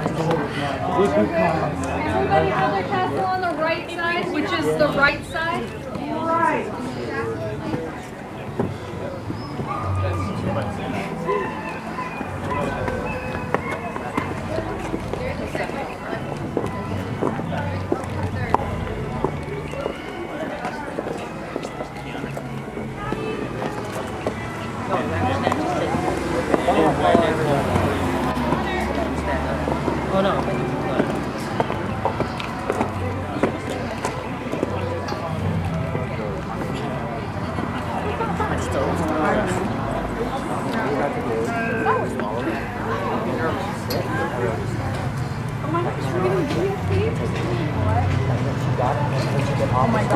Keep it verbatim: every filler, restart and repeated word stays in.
Everybody have their tassel on the right side, which is the right side. Right. Oh no. Oh my